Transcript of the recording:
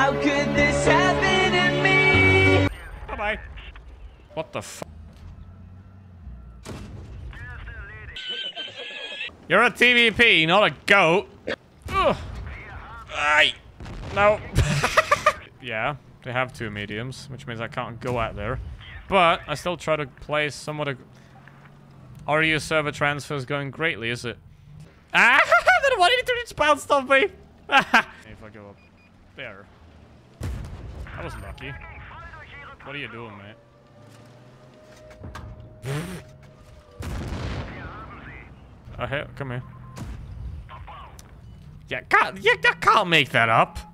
How could this happen to me? Bye-bye. What the f? You're a TVP, not a goat. Ugh. Aye. No. Yeah, they have 2 mediums, which means I can't go out there. But I still try to play somewhat of... Are your server transfers going greatly, is it? Ah! Then why did you just bounce off me? If I go up there. That was lucky. What are you doing, mate? Oh, hey, come here. Yeah, I can't make that up.